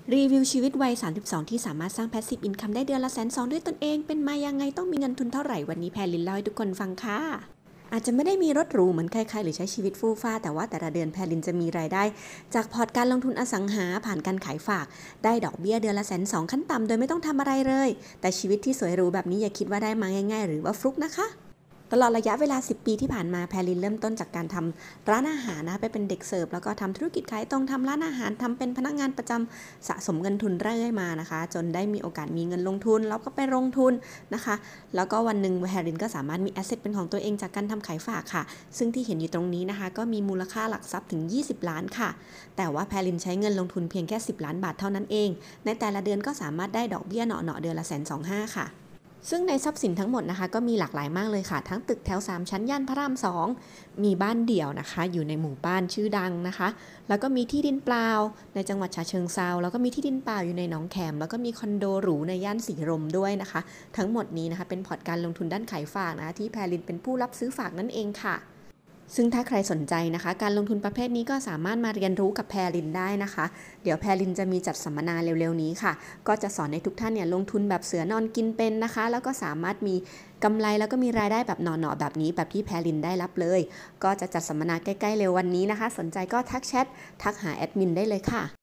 รีวิวชีวิตวัย 32 ที่สามารถสร้าง Passive Income ได้เดือนละ120,000ด้วยตนเองเป็นมายังไงต้องมีเงินทุนเท่าไหร่วันนี้แพรลินเล่าให้ทุกคนฟังค่ะอาจจะไม่ได้มีรถหรูเหมือนใครๆหรือใช้ชีวิตฟู่ฟ้าแต่ว่าแต่ละเดือนแพรลินจะมีรายได้จากพอร์ตการลงทุนอสังหาผ่านการขายฝากได้ดอกเบี้ยเดือนละ120,000ขั้นต่ำโดยไม่ต้องทำอะไรเลยแต่ชีวิตที่สวยหรูแบบนี้อย่าคิดว่าได้มาง่ายๆหรือว่าฟลุกนะคะตลอดระยะเวลา10 ปีที่ผ่านมาแพรลินเริ่มต้นจากการทำร้านอาหารนะไปเป็นเด็กเสิร์ฟแล้วก็ทำธุรกิจขายตรงทำร้านอาหารทำเป็นพนักงานประจำสะสมเงินทุนเรื่อยมานะคะจนได้มีโอกาสมีเงินลงทุนแล้วก็ไปลงทุนนะคะแล้วก็วันหนึ่งแพรลินก็สามารถมีแอสเซทเป็นของตัวเองจากการทำขายฝากค่ะซึ่งที่เห็นอยู่ตรงนี้นะคะก็มีมูลค่าหลักทรัพย์ถึง20 ล้านค่ะแต่ว่าแพรลินใช้เงินลงทุนเพียงแค่10 ล้านบาทเท่านั้นเองในแต่ละเดือนก็สามารถได้ดอกเบี้ยเหนาะๆเดือนละ125,000ค่ะซึ่งในทรัพย์สินทั้งหมดนะคะก็มีหลากหลายมากเลยค่ะทั้งตึกแถว3ชั้นย่านพระราม2มีบ้านเดี่ยวนะคะอยู่ในหมู่บ้านชื่อดังนะคะแล้วก็มีที่ดินเปล่าในจังหวัดฉะเชิงเทราแล้วก็มีที่ดินเปล่าอยู่ในหนองแขมแล้วก็มีคอนโดหรูในย่านสีลมด้วยนะคะทั้งหมดนี้นะคะเป็นพอร์ตการลงทุนด้านขายฝากนะที่แพรลินเป็นผู้รับซื้อฝากนั่นเองค่ะซึ่งถ้าใครสนใจนะคะการลงทุนประเภทนี้ก็สามารถมาเรียนรู้กับแพรลินได้นะคะเดี๋ยวแพรลินจะมีจัดสัมมนาเร็วๆนี้ค่ะก็จะสอนให้ทุกท่านเนี่ยลงทุนแบบเสือนอนกินเป็นนะคะแล้วก็สามารถมีกำไรแล้วก็มีรายได้แบบหน่อๆแบบนี้แบบที่แพรลินได้รับเลยก็จะจัดสัมมนาใกล้ๆเร็ววันนี้นะคะสนใจก็ทักแชททักหาแอดมินได้เลยค่ะ